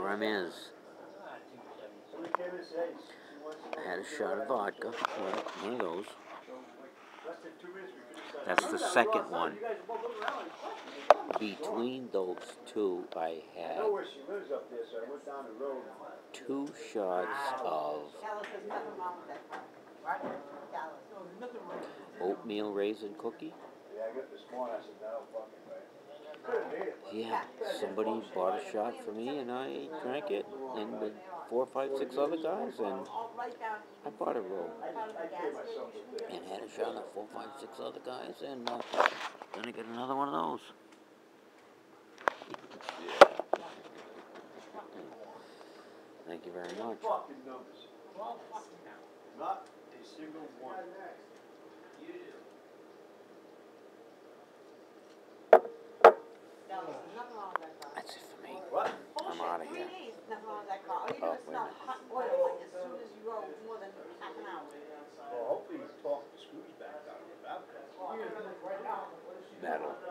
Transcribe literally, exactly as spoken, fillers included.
problem is, I had a shot of vodka, one of those. That's the second one. Between those two, I had two shots of oatmeal raisin cookie. Yeah, somebody bought a shot for me, and I drank it, and with four, five, six other guys, and I bought a roll, and had a shot of four, five, six other guys, and uh, then I get another one of those. Yeah. Thank you very much. Not a single one. That's it for me. What? I'm out of here. Oh, wait a minute. Well, hopefully he's talking the screws back out of the valve. Metal.